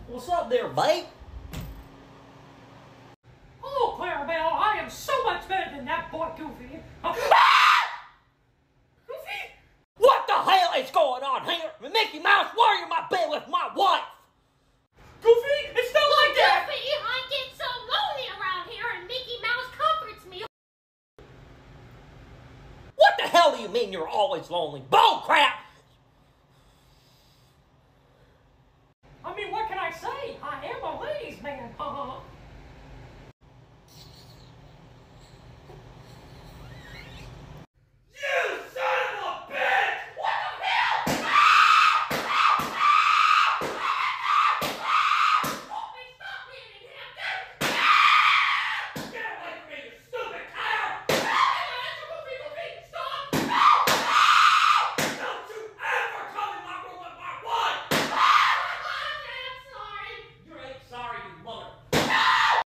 What's up there, babe? Oh, Clarabelle, I am so much better than that boy Goofy. Goofy? What the hell is going on here? Mickey Mouse, why are you in my bed with my wife? Goofy, it's not like that! Goofy, I get so lonely around here and Mickey Mouse comforts me. What the hell do you mean you're always lonely? Bull crap! I mean, what can I say? I am a ladies' man,